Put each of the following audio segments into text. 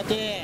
40.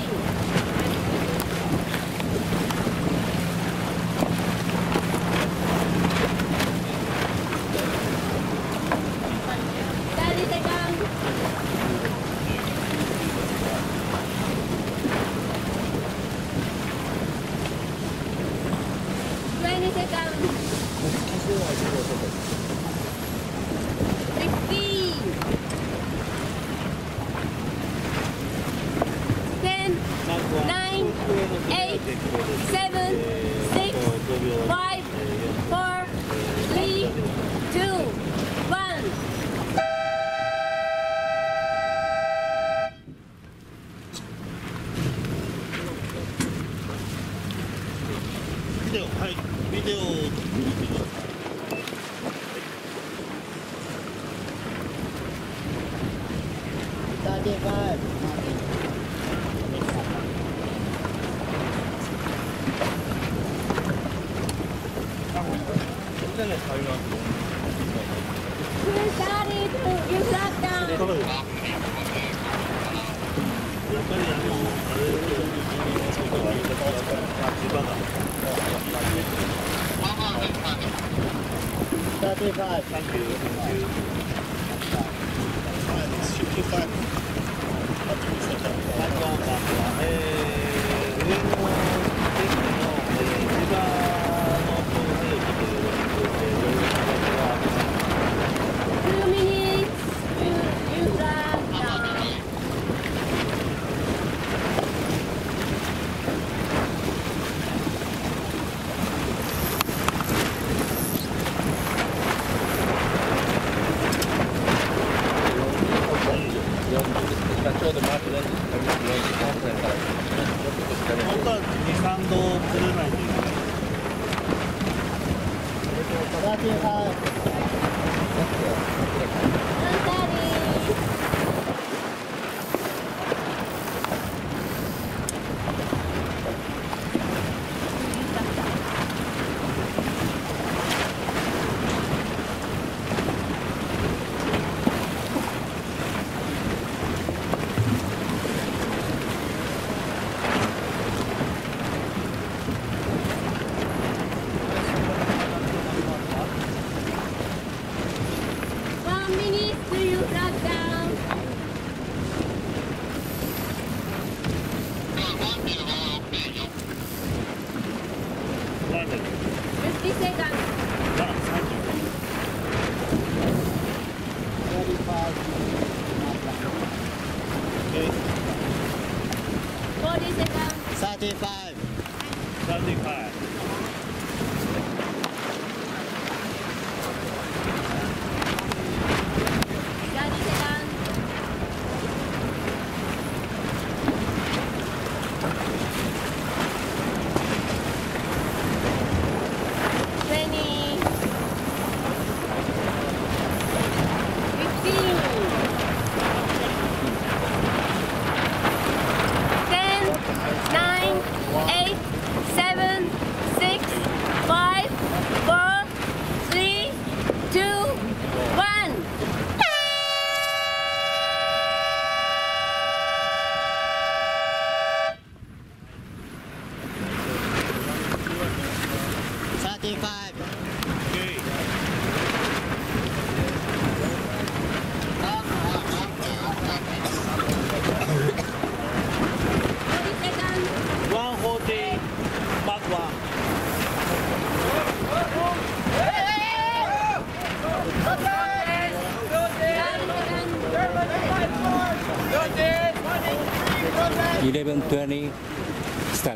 11:20 start.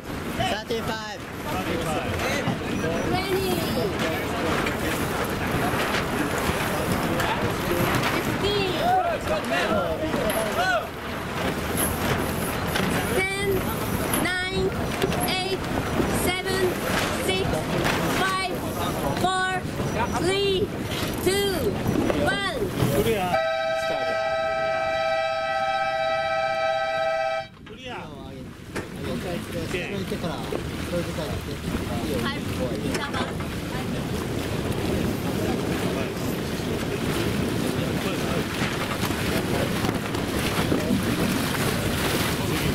35. 40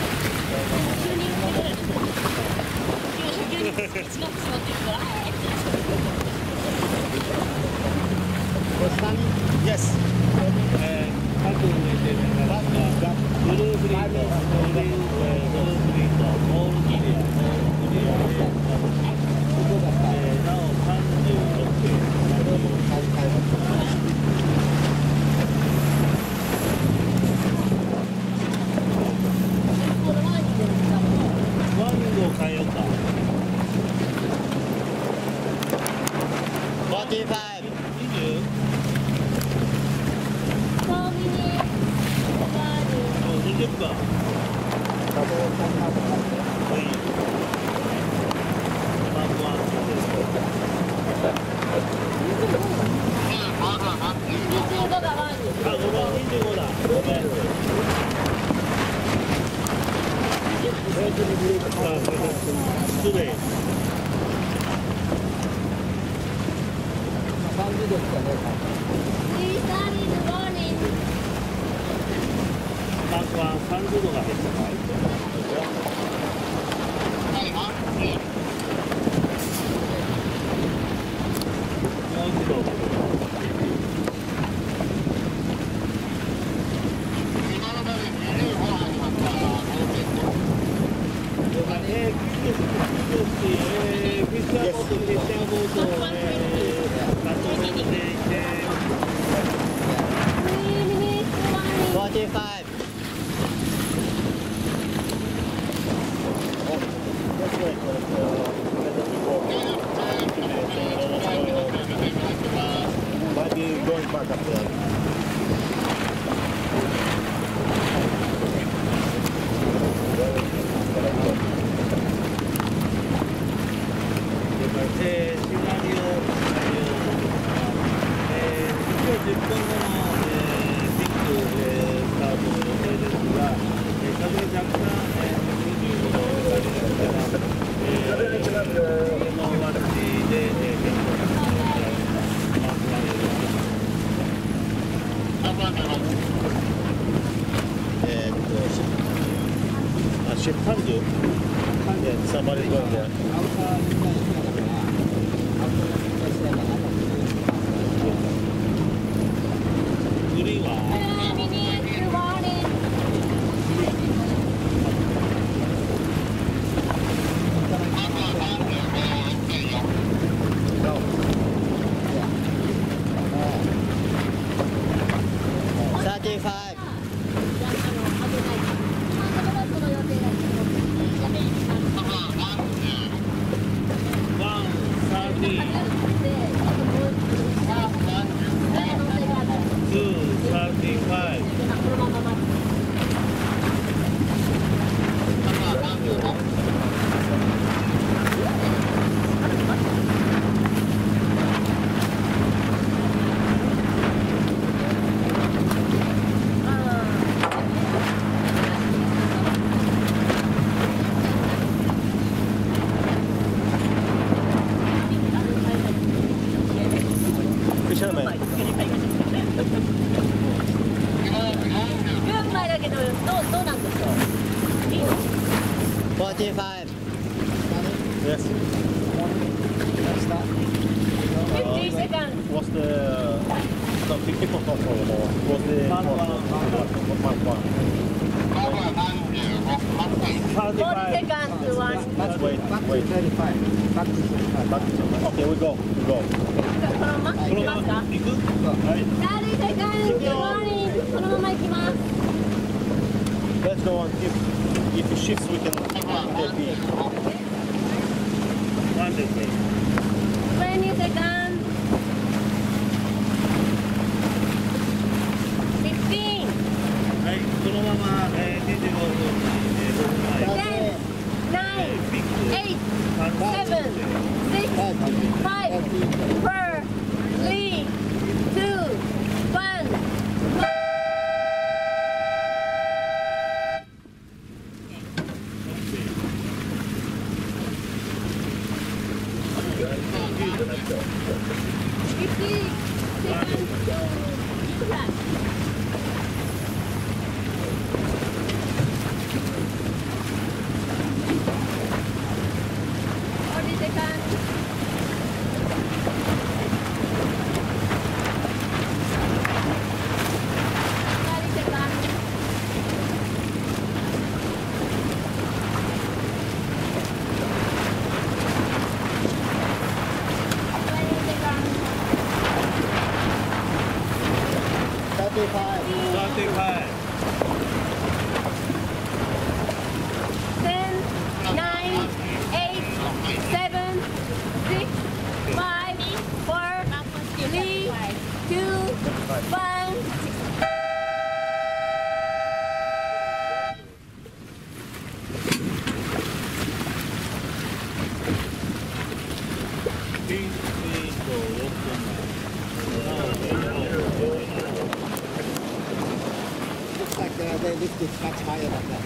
they lift it much higher than that.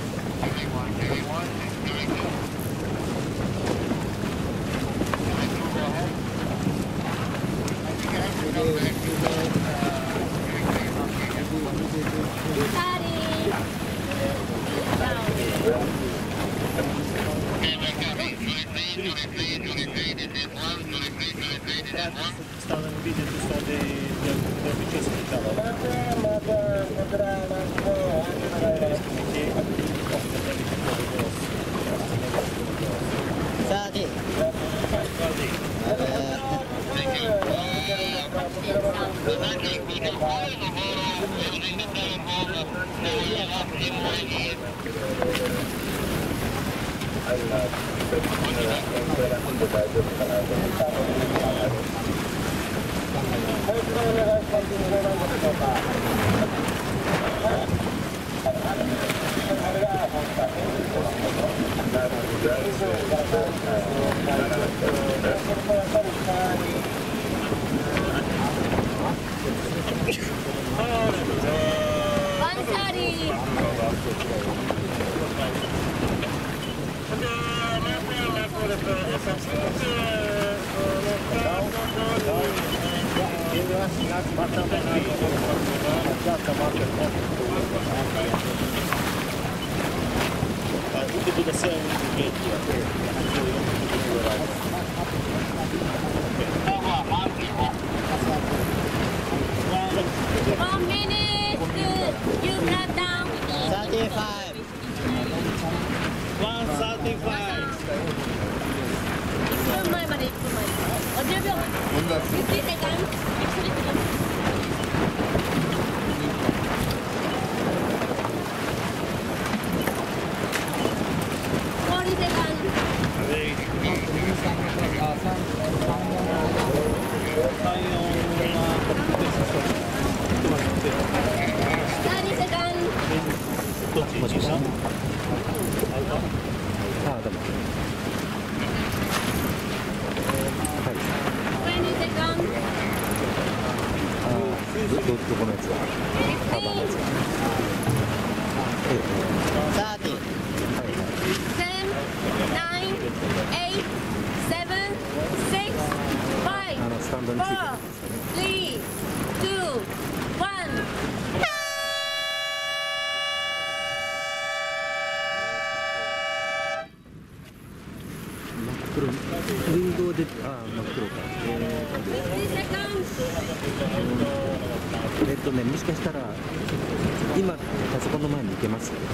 もしかしたら今パソコンの前に行けます。ちょ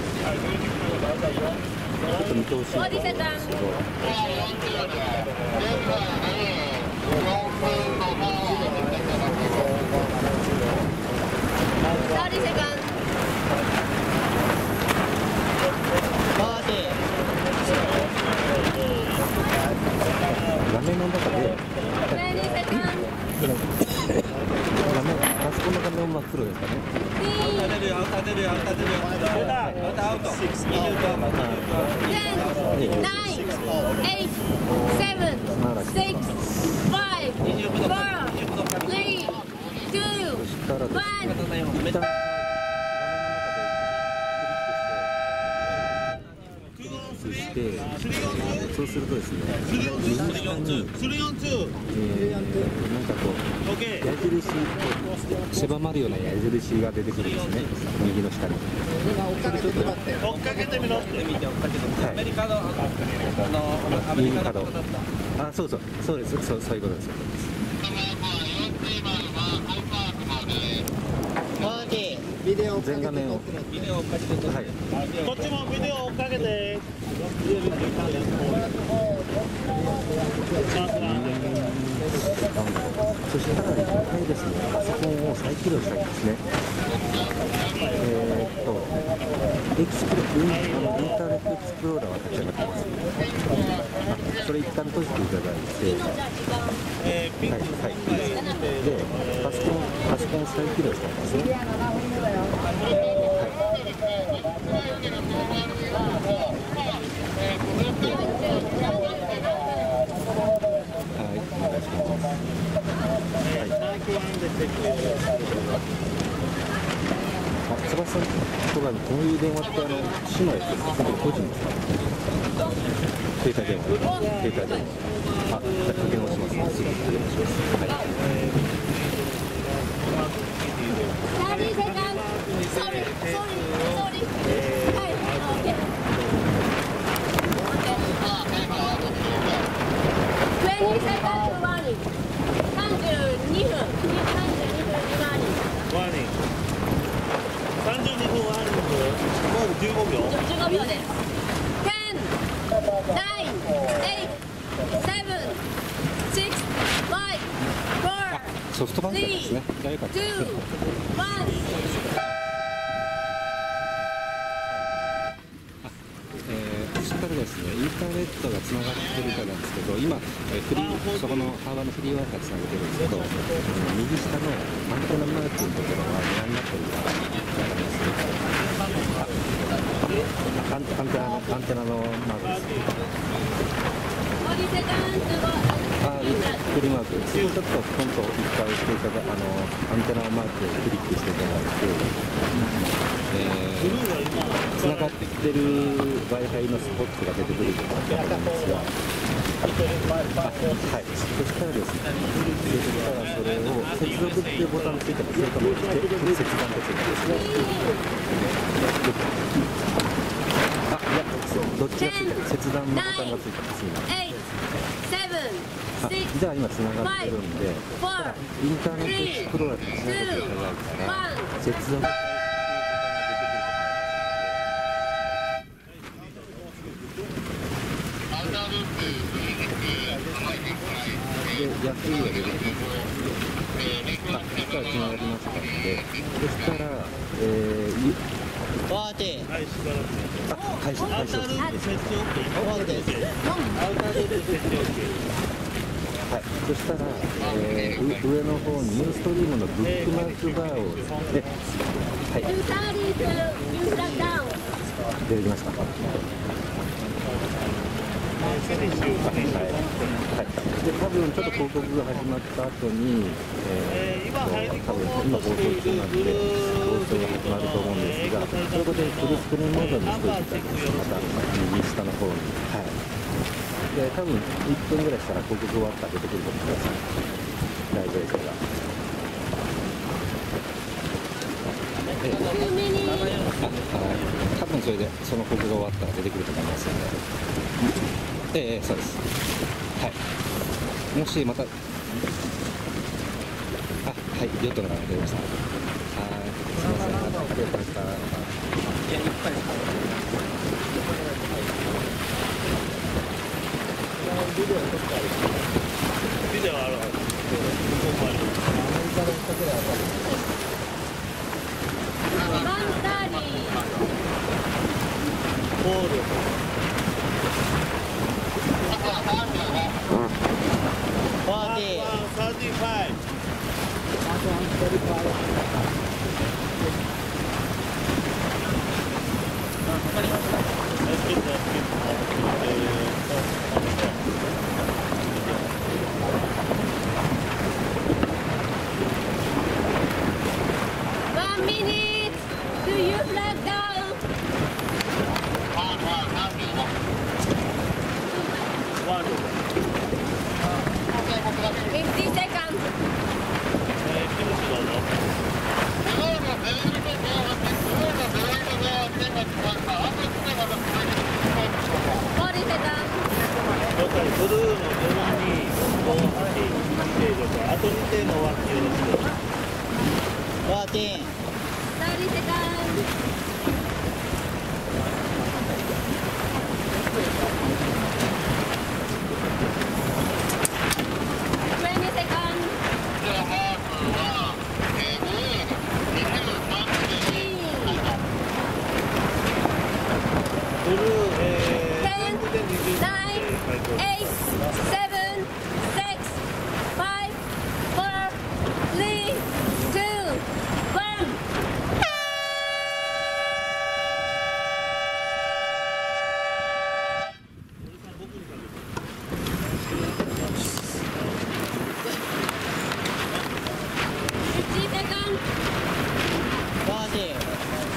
っと見通しがですけど。画面の中でパソコンの画面真っ黒ですかね。そうするとですね、右下になんかこう矢印、狭まるような矢印が出てくるんですね。右の下に。追っかけてみろって見て追っかけてみて。アメリカの右角。あ、そうです。そういうことです。全画面を。ビデオ追っかけてください。こっちもビデオ追っかけて。そしたら一回ですね、パソコンを再起動したいんですね。インターネットエクスプローラーは立ち上がってます。それ一旦閉じていただいて、で、パソコンを再起動したいんですね。 翼さんとかこういう電話って市のやつですか、それとも個人ですか？携帯電話。携帯電話。あ、じゃあかけ直しますね。すぐかけ直します。はい。 30 seconds. Sorry. Hi. Okay. 20 seconds warning. 32分ワーニング。 ワーニング。32分ワーニング。もう15秒。 15秒です。10、9、8、7、6、5、4、 ソフトバンクですね。 2、1。 そしたらですね、インターネットがつながってるかなんですけど、今、そこのハーバーのフリーワイファイつなげてるんですけど、右下のアンテナマークのところは何になってるか分かります？アンテナのマークです。フリーマーク、そこをちょっとポンと一回していただアンテナマークをクリックしていただいて、つながってる Wi-Fi のスポットが出てくると思うんですが、はい、そしたらですね、そしたらそれを接続っていうボタンついてます。それとも切断ってついてますね。あ、いや、どっちがついてる？切断のボタンがついてます。じゃあ今つながってるんで、インターネットエクスプローラーとつなげていただいたら、接続で、安いが出てきます。あ、そしたらつながりましたので、そしたら、 ワーテはい、しばらく。 開始アウタールーム設置 OK。 ワーテアウタールーム設置 OK。 はい、そしたら、上の方にニューストリームのブックマークバーをですね、はい、出てきました。はい、で多分ちょっと広告が始まった後に、多分今放送中なんで放送が始まると思うんですが、そこでフルスクリーンモードにしておいていただきます。また右下の方に。はい。で多分1分ぐらいしたら広告終わったら出てくると思います。ライブ映像が。多分それでその広告が終わったら出てくると思いますので。そうです。はい。もしまた、はい、ヨットの方が出ました。はい、すみません。ありがとうございました。いや、いっぱい。 ビデオあるはず。ボール。 ワーテ 35。 1 minute to you flag down. 50 seconds. 40 seconds. ブルーの4258勢力、あと2艇の終わってよろしいですか。 ワーテ 30 seconds. 20 seconds. ブルー、 10, 9, 8, 7, 6, 5, 4, 3, 2, 1. Seconds. ワーテ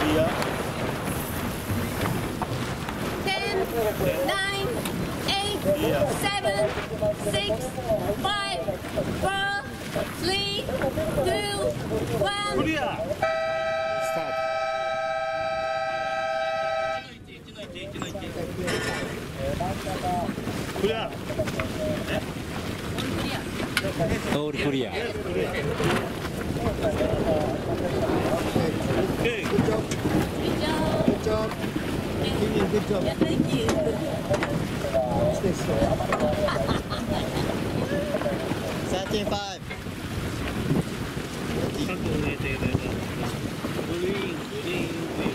いや。 10, 9, 8, 7, 6, 5, 4, 3, 2, 1. クリア。 スタークリア。 ト。オールクリア。 Okay. Good job. Good job. Kenny, good job. Yeah, thank you. Stay slow. 13-5. 各名艇でグリーン、グリーン、グリーン。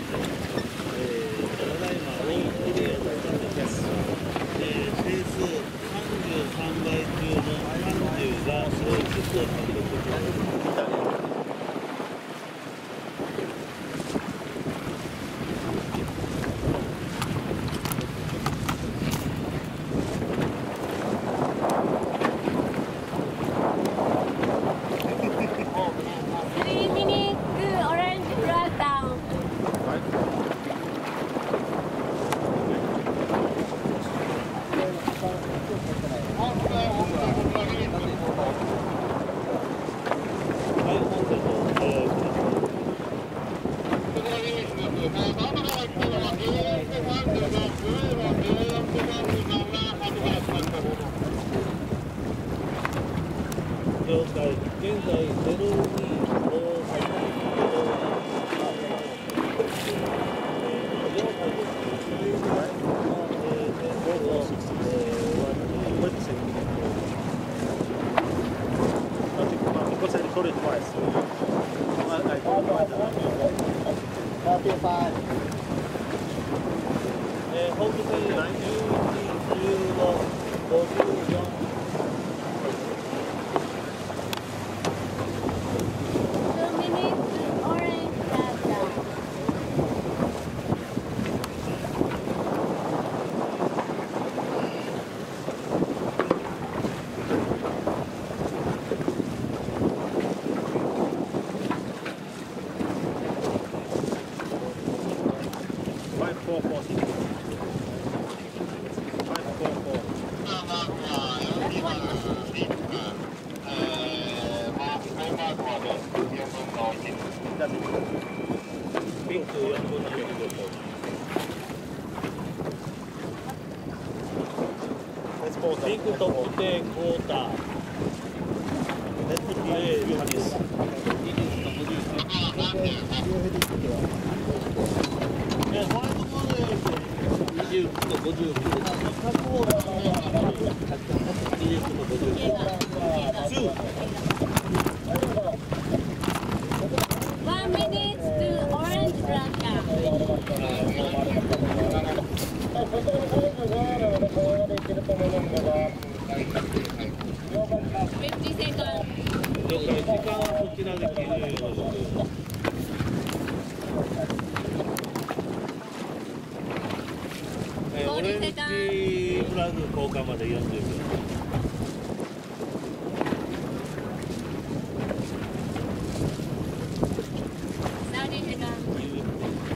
ただいまオールクリアとなっています。定数33倍中の30が白い筒を獲得します。了解。現在ピンクトップでクォーター。レッドプレー10です。ホワイトボードで20と50。20と50。 1 minute to orange flag. 50 seconds. 了解。時間はこちらで記入です。オレンジフラグ交換まで40秒。